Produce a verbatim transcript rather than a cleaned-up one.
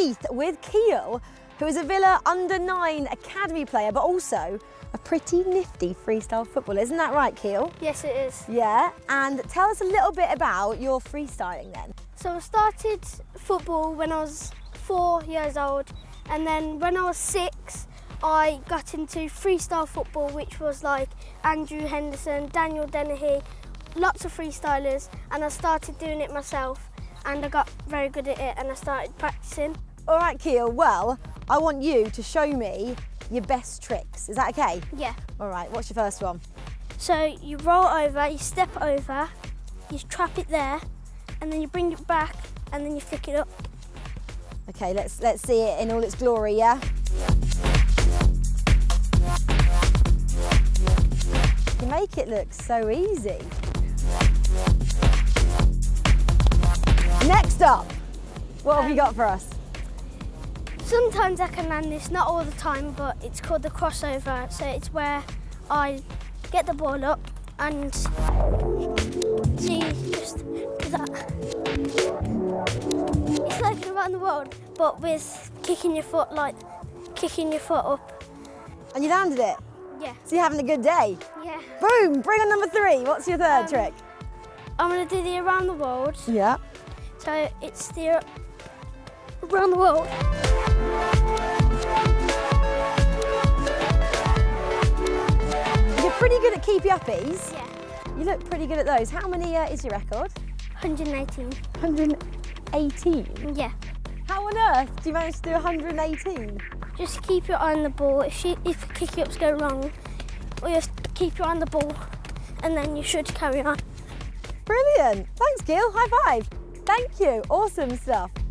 Heath with Keel, who is a Villa under nine academy player, but also a pretty nifty freestyle footballer. Isn't that right, Keel? Yes, it is. Yeah, and tell us a little bit about your freestyling then. So I started football when I was four years old, and then when I was six, I got into freestyle football, which was like Andrew Henderson, Daniel Dennehy, lots of freestylers, and I started doing it myself, and I got very good at it, and I started practicing. All right, Keel, well, I want you to show me your best tricks. Is that okay? Yeah. All right, what's your first one? So you roll over, you step over, you trap it there, and then you bring it back, and then you flick it up. Okay, let's let's see it in all its glory, yeah? You make it look so easy. Next up, what have you got for us? Sometimes I can land this, not all the time, but it's called the crossover. So it's where I get the ball up and see, just do that. It's like around the world, but with kicking your foot, like kicking your foot up. And you landed it? Yeah. So you're having a good day? Yeah. Boom, bring on number three. What's your third Um, trick? I'm going to do the around the world. Yeah. So it's the around the world. You're pretty good at keepy uppies. Yeah. You look pretty good at those. How many uh, is your record? one hundred eighteen. one hundred eighteen? Yeah. How on earth do you manage to do one hundred eighteen? Just keep your eye on the ball. If you, if kick ups go wrong, or just keep your eye on the ball, and then you should carry on. Brilliant. Thanks, Keel. High five. Thank you. Awesome stuff.